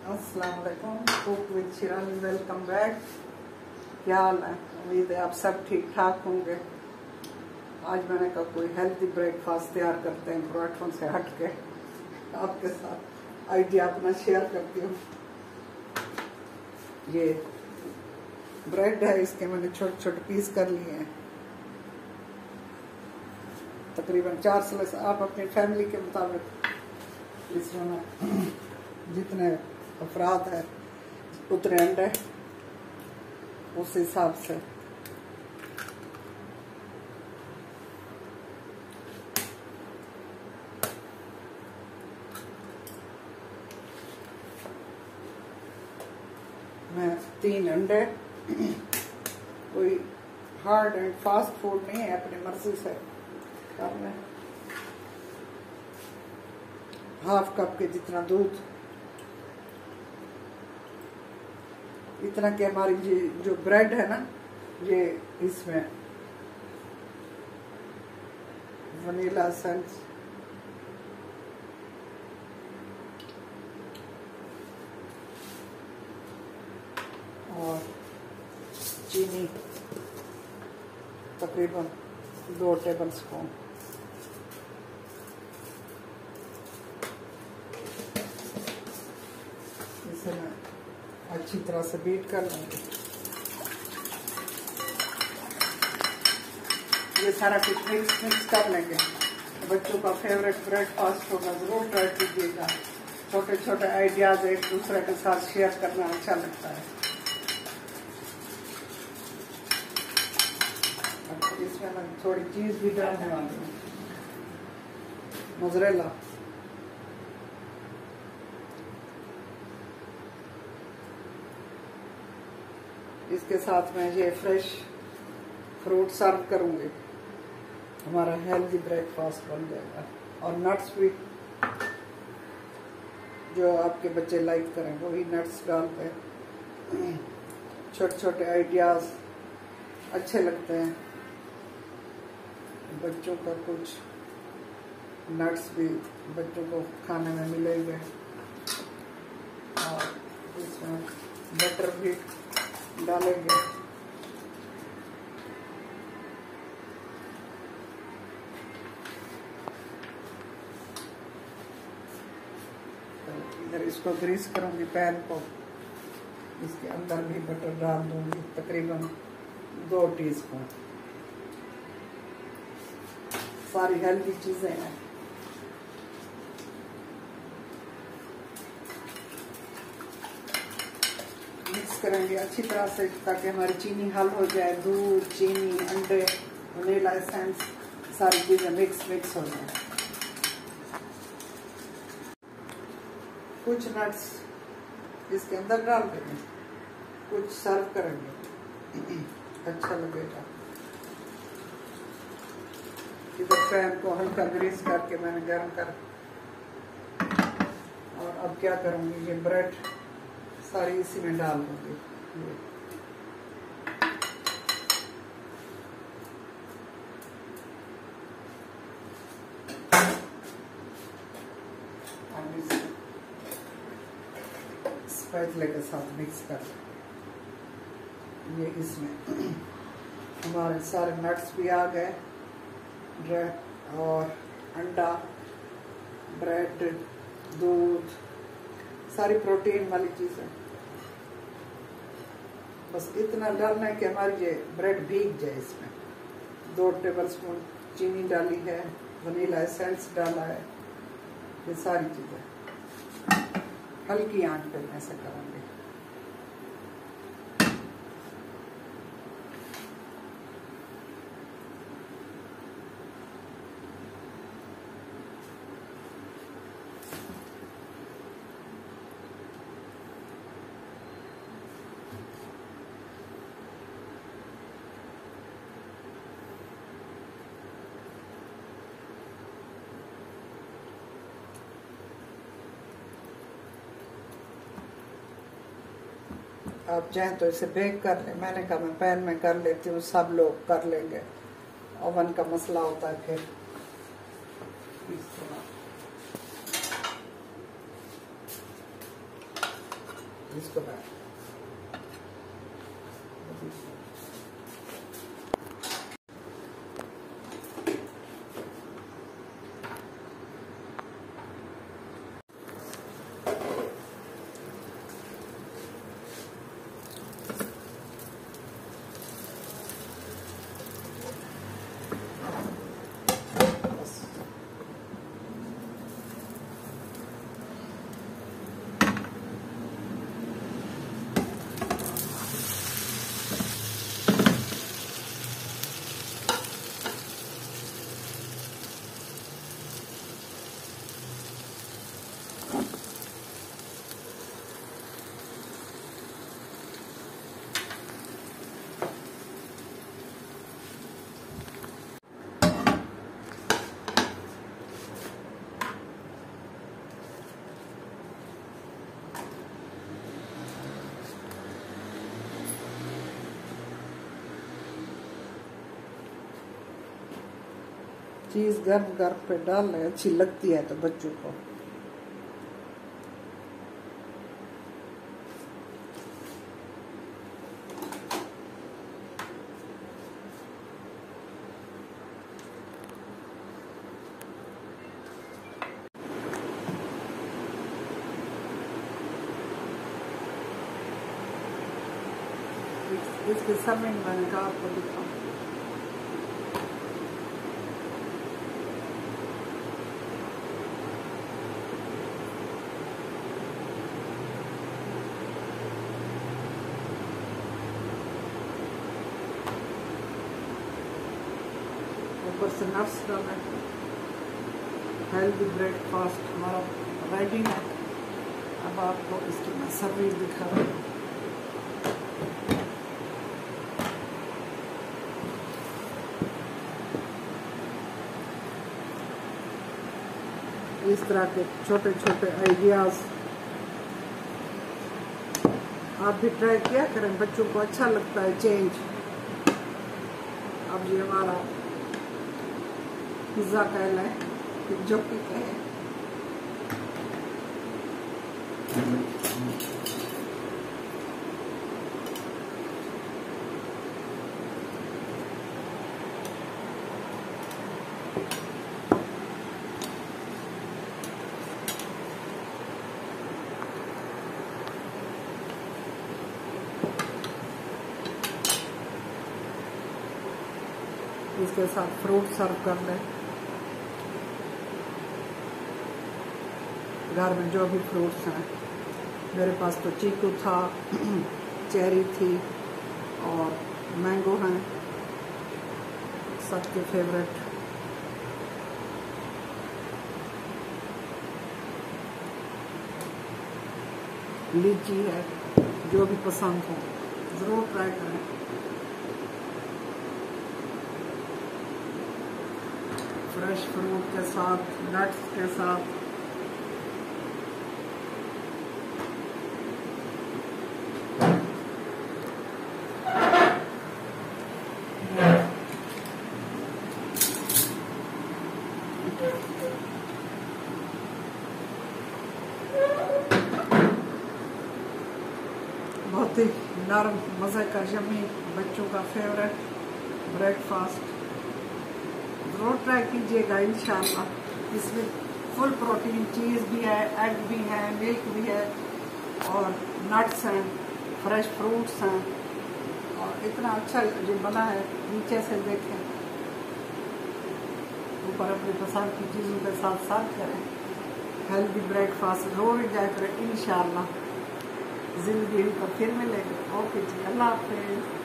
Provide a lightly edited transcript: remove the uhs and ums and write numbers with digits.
अस्सलाम वालेकुम, cook with Shirani, welcome back. क्या हाल है? उम्मीद है आप सब ठीक ठाक होंगे। आज मैंने कहा कोई हेल्दी ब्रेकफास्ट तैयार करते हैं, पराठों से हट के आपके साथ आइडिया अपना शेयर करती हूँ। ये ब्रेड है, इसके मैंने छोटे छोटे पीस कर लिए हैं, तकरीबन 4 स्लाइस। आप अपनी फैमिली के मुताबिक इसमें जितने अफराद है उतने अंडे उस हिसाब से मैं 3 अंडे, कोई हार्ड एंड फास्ट फूड नहीं है, अपनी मर्जी से कर लें। हाफ कप के जितना दूध, इतना कि हमारी जो ब्रेड है ना, ये इसमें वनीला एसेंस और चीनी तकरीबन 2 टेबल स्पून, इसे मैं अच्छी तरह से बीट कर लूँगी। ये सारा कुछ मिक्स कर लेंगे। बच्चों का फेवरेट ब्रेकफास्ट होगा, जरूर ट्राई कीजिएगा। छोटे छोटे आइडियाज एक दूसरे के साथ शेयर करना अच्छा लगता है। इसमें मैं थोड़ी चीज भी डालने वाली हूँ, मोज़रेला। इसके साथ में ये फ्रेश फ्रूट सर्व करूंगी, हमारा हेल्दी ब्रेकफास्ट बन जाएगा। और नट्स भी जो आपके बच्चे लाइक करें वही नट्स डालते हैं। छोटे छोटे आइडियाज अच्छे लगते हैं बच्चों का, कुछ नट्स भी बच्चों को खाने में मिलेंगे। और इसमें बटर भी डालेंगे। इधर इसको ग्रीस करूंगी पैन को, इसके अंदर भी बटर डाल दूंगी, तकरीबन 2 टीस्पून। सारी हेल्दी चीजें हैं। मिक्स करेंगे अच्छी तरह से ताकि हमारी चीनी हल हो जाए। दूध, चीनी, अंडे, वनीला एसेंस, सारी चीजें मिक्स हो जाए। कुछ नट्स इसके अंदर डाल देंगे, कुछ सर्व करेंगे, अच्छा लगेगा। इधर पैन को हल्का ग्रीस करके मैंने गर्म कर, और अब क्या करूंगी, ये ब्रेड सारी इसी में डाल दूंगी। स्पैचुला के साथ मिक्स कर, ये इसमें हमारे सारे नट्स भी आ गए, और अंडा, ब्रेड, दूध, सारी प्रोटीन वाली चीजें। बस इतना डालना है कि हमारी ये ब्रेड भीग जाए। इसमें 2 टेबल स्पून चीनी डाली है, वनीला एसेंस डाला है, ये सारी चीजें हल्की आंच पे ऐसे करेंगे। आप चाहें तो इसे बेक कर लें, मैंने कहा मैं पैन में कर लेती हूँ, सब लोग कर लेंगे। ओवन का मसला होता है फिर इस तरह। इसको बैठ चीज गर्म गर्म पे डालना अच्छी लगती है तो बच्चों को। इसके समय मैंने कहा आपको दिखाऊं। ऊपर से नट्स डालना। हेल्दी ब्रेकफास्ट हमारा रेडी है। अब आपको इसकी मैं सर्विस दिखा रही हूँ। इस तरह के छोटे छोटे आइडियाज आप भी ट्राई किया करें, बच्चों को अच्छा लगता है चेंज। अब ये हमारा पिज्जा कहलाए जो कि कहे। इसके साथ फ्रूट सर्व कर लें। घर में जो भी फ्रूट्स हैं, मेरे पास तो चीकू था, चेरी थी और मैंगो हैं, सबके फेवरेट। लीची है, जो भी पसंद हो ज़रूर ट्राई करें। फ्रेश फ्रूट के साथ, नट्स के साथ। बहुत ही नरम मज़े का यम्मी बच्चों का फेवरेट ब्रेकफास्ट ज़रूर ट्राई कीजिएगा इंशाअल्लाह। इसमें फुल प्रोटीन चीज़ भी है, एग भी है, मिल्क भी है और नट्स हैं, फ्रेश फ्रूट्स हैं और इतना अच्छा जो बना है। नीचे से देखें, ऊपर अपनी पसंद की चीज़ों के साथ सर्व करें। हेल्दी ब्रेकफास्ट ज़रूर एंजॉय करें इंशाअल्लाह। ज़िंदगी पर फिर मिलेंगे। ओके जी, अल्लाह हाफ़िज़।